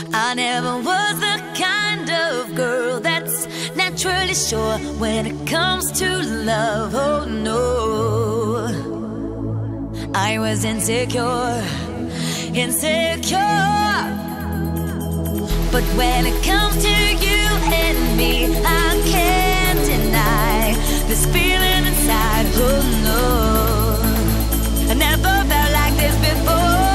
I never was the kind of girl that's naturally sure when it comes to love. Oh no, I was insecure. But when it comes to you and me, I can't deny this feeling inside. Oh no, I never felt like this before.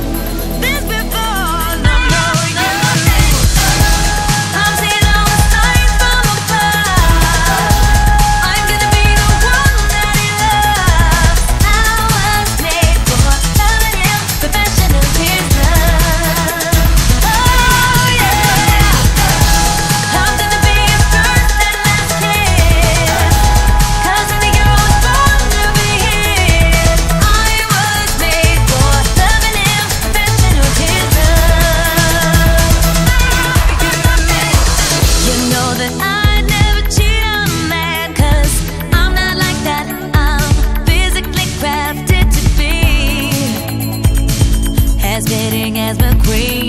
As my queen.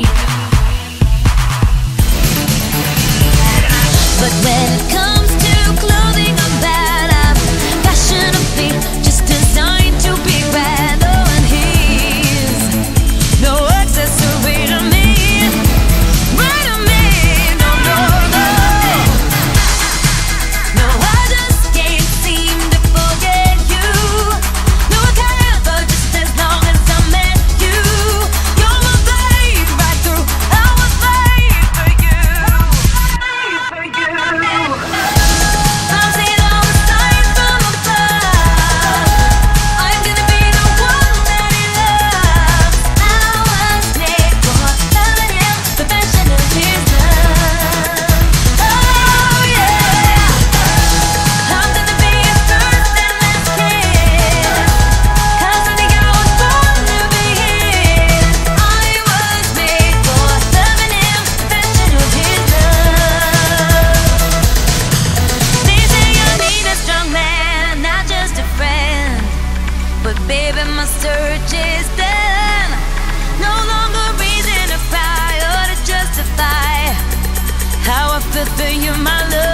But when it comes to clothing, I'm bad. I'm fashionably just designed to be bad. Oh, and he's no accessory to me, right to me. No, no, no. No, I just can't seem to forget you. No, I can't, but just as long as I met you. Baby, my search is done. No longer reason to cry or to justify how I feel for you, my love.